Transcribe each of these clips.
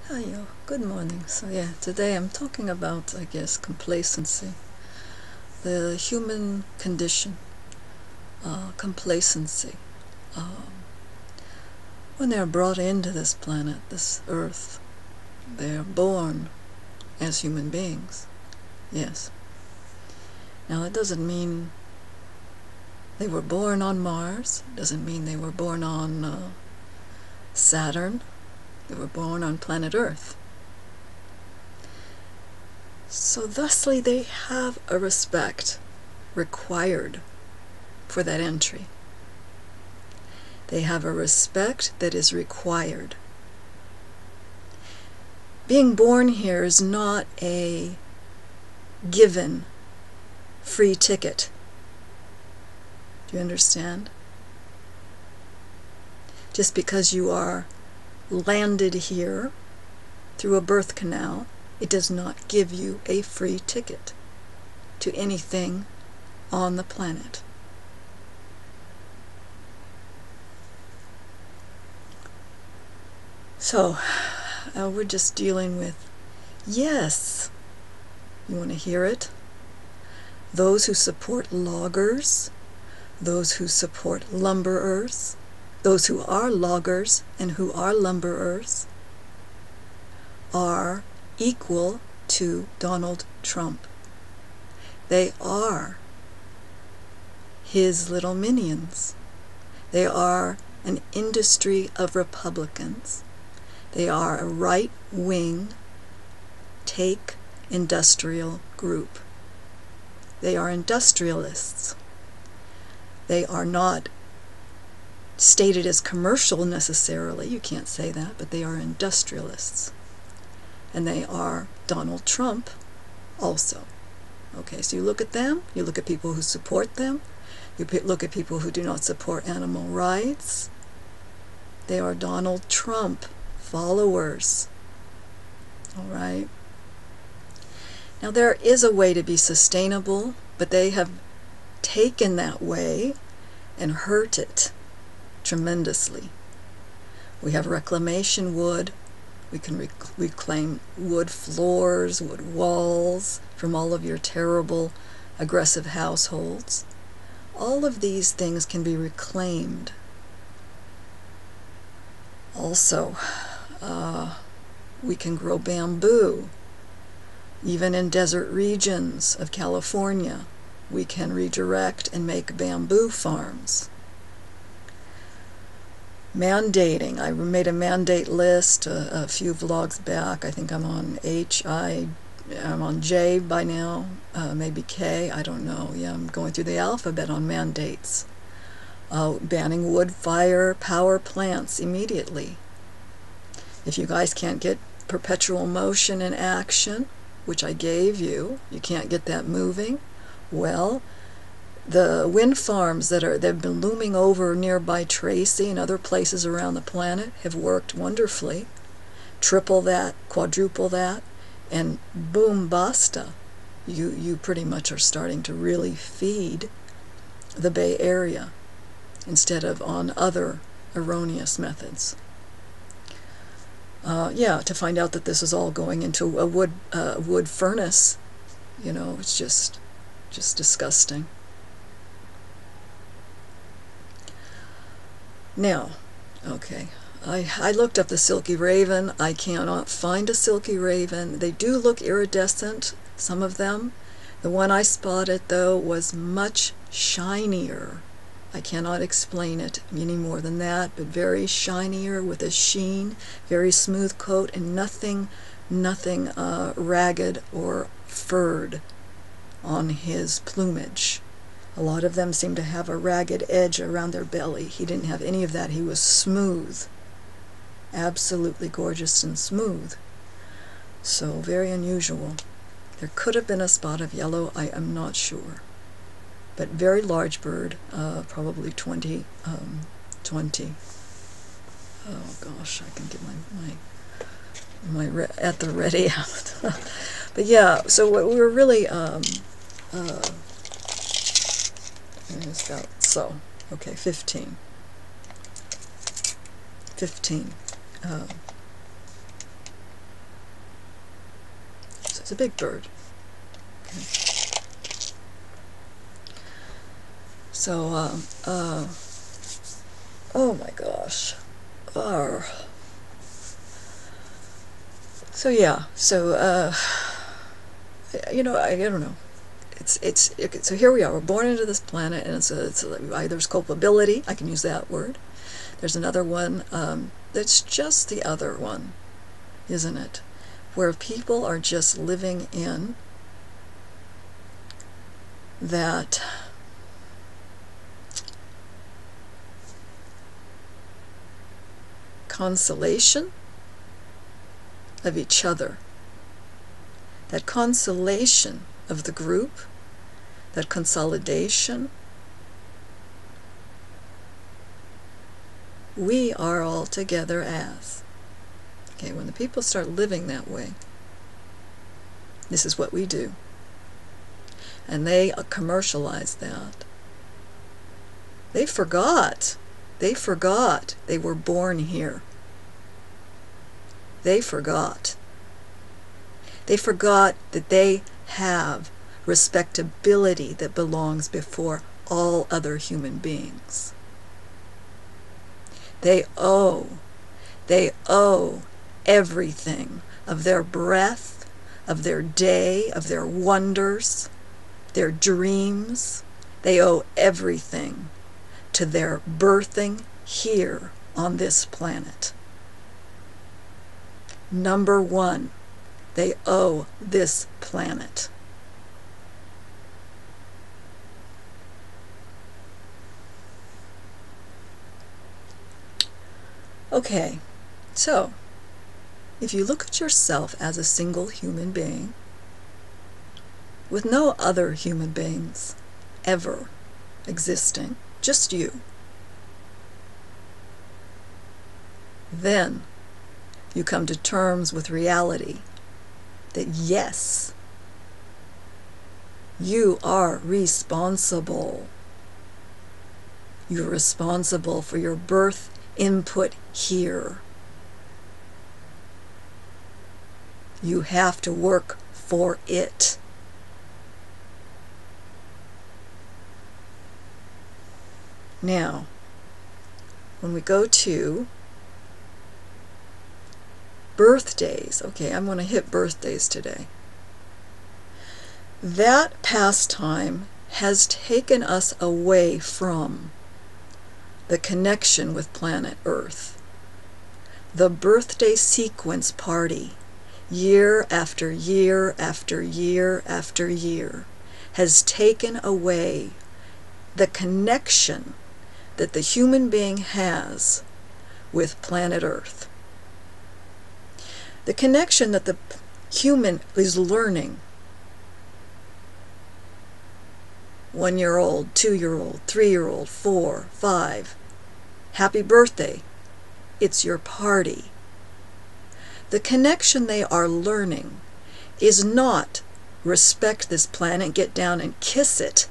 Hiyo, good morning. So yeah, today I'm talking about, I guess, complacency. The human condition, complacency. When they're brought into this planet, this earth, they're born as human beings. Yes. Now it doesn't mean they were born on Mars. It doesn't mean they were born on Saturn. They were born on planet Earth. So thusly they have a respect required for that entry. They have a respect that is required. Being born here is not a given free ticket. Do you understand? Just because you are landed here through a birth canal, it does not give you a free ticket to anything on the planet. So, we're just dealing with, yes, you want to hear it? Those who support loggers, those who support lumberers, those who are loggers and who are lumberers are equal to Donald Trump. They are his little minions. They are an industry of Republicans. They are a right-wing, take industrial group. They are industrialists. They are not stated as commercial necessarily, you can't say that, but they are industrialists. And they are Donald Trump also. Okay, so you look at them, you look at people who support them, you look at people who do not support animal rights. They are Donald Trump followers. All right. Now there is a way to be sustainable, but they have taken that way and hurt it tremendously. We have reclamation wood. We can reclaim wood floors, wood walls from all of your terrible, aggressive households. All of these things can be reclaimed. Also, we can grow bamboo. Even in desert regions of California, we can redirect and make bamboo farms. Mandating. I made a mandate list a few vlogs back. I think I'm on I'm on J by now, maybe K, I don't know. Yeah, I'm going through the alphabet on mandates. Banning wood fire power plants immediately. If you guys can't get perpetual motion in action, which I gave you, you can't get that moving, well, the wind farms they've been looming over nearby Tracy and other places around the planet have worked wonderfully. Triple that, quadruple that, and boom, basta. You pretty much are starting to really feed the Bay Area instead of on other erroneous methods. Yeah, to find out that this is all going into a wood furnace, you know, it's just disgusting. Now, okay, I looked up the silky raven. I cannot find a silky raven. They do look iridescent, some of them. The one I spotted, though, was much shinier. I cannot explain it any more than that, but very shinier with a sheen, very smooth coat, and nothing ragged or furred on his plumage. A lot of them seem to have a ragged edge around their belly. He didn't have any of that. He was smooth. Absolutely gorgeous and smooth. So very unusual. There could have been a spot of yellow, I am not sure. But very large bird, probably 20. Oh gosh, I can get my at the ready out. But yeah, so what we were really it's about, so, okay, 15. It's a big bird. Okay. So, oh my gosh. So yeah, so, you know, I don't know. So here we are. We're born into this planet, and there's culpability. I can use that word. There's another one that's just the other one, isn't it? Where people are just living in that consolation of each other, that consolation of the group, that consolidation. We are all together as. Okay, when the people start living that way, this is what we do. And they commercialize that. They forgot. They forgot they were born here. They forgot. They forgot that they have respectability that belongs before all other human beings. They owe everything of their breath, of their day, of their wonders, their dreams. They owe everything to their birthing here on this planet. Number one, they owe this planet. Okay, so if you look at yourself as a single human being, with no other human beings ever existing, just you, then you come to terms with reality that yes, you are responsible. You're responsible for your birth input here. You have to work for it. Now, when we go to birthdays, okay, I'm going to hit birthdays today. That pastime has taken us away from the connection with planet Earth. The birthday sequence party, year after year after year after year, has taken away the connection that the human being has with planet Earth. The connection that the human is learning. 1-year-old, 2-year-old, 3-year-old, 4, 5. Happy birthday. It's your party. The connection they are learning is not respect this planet, get down and kiss it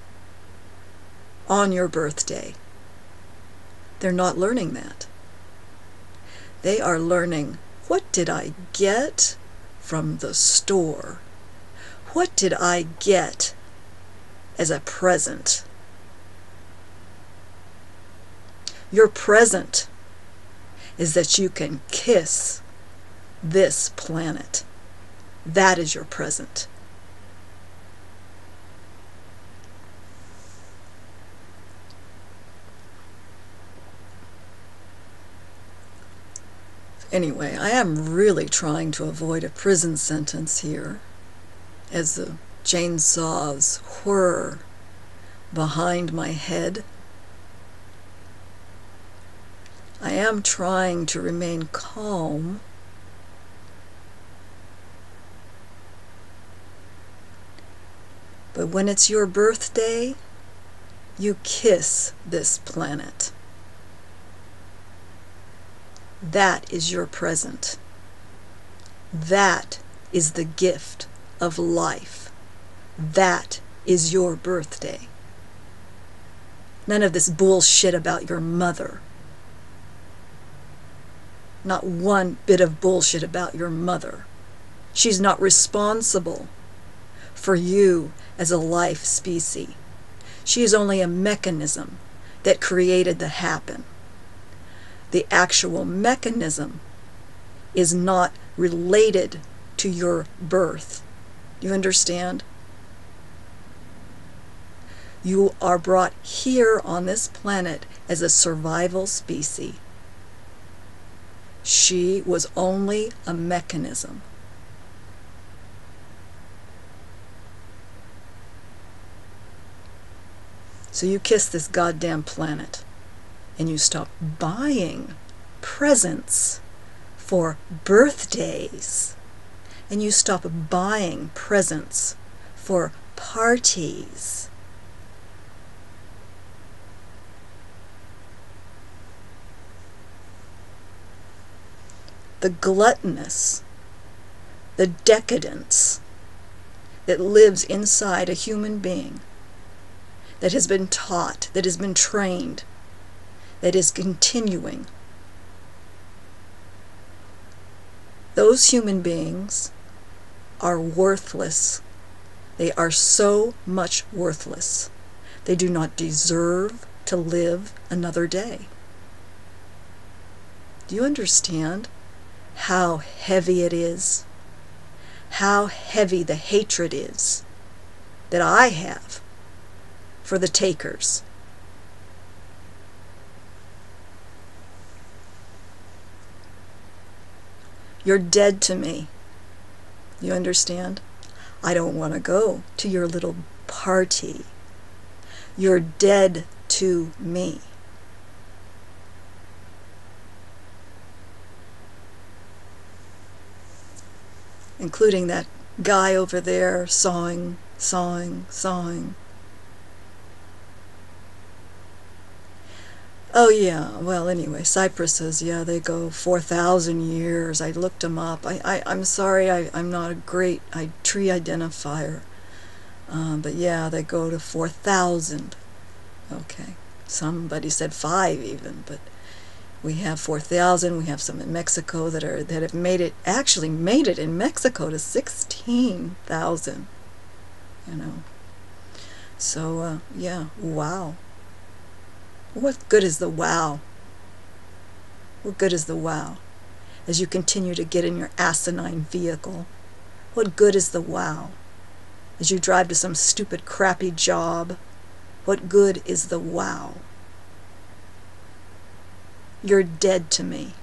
on your birthday. They're not learning that. They are learning, what did I get from the store? What did I get as a present? Your present is that you can kiss this planet. That is your present. Anyway, I am really trying to avoid a prison sentence here as the chainsaws whir behind my head. I am trying to remain calm, but when it's your birthday, you kiss this planet. That is your present. That is the gift of life. That is your birthday. None of this bullshit about your mother. Not one bit of bullshit about your mother. She's not responsible for you as a life species. She is only a mechanism that created the happen. The actual mechanism is not related to your birth. You understand? You are brought here on this planet as a survival species. She was only a mechanism. So you kiss this goddamn planet, and you stop buying presents for birthdays, and you stop buying presents for parties. The gluttonous, the decadence that lives inside a human being, that has been taught, that has been trained, that is continuing. Those human beings are worthless. They are so much worthless. They do not deserve to live another day. Do you understand how heavy it is? How heavy the hatred is that I have for the takers. You're dead to me. You understand? I don't want to go to your little party. You're dead to me. Including that guy over there sawing. Oh yeah, well anyway, cypresses, yeah, they go 4,000 years. I looked them up. I'm sorry, I'm not a great tree identifier. But yeah, they go to 4,000. Okay, somebody said 5 even, but we have 4,000. We have some in Mexico that have actually made it in Mexico to 16,000. You know. So yeah, wow. What good is the wow? What good is the wow? As you continue to get in your asinine vehicle, what good is the wow? As you drive to some stupid, crappy job, what good is the wow? You're dead to me.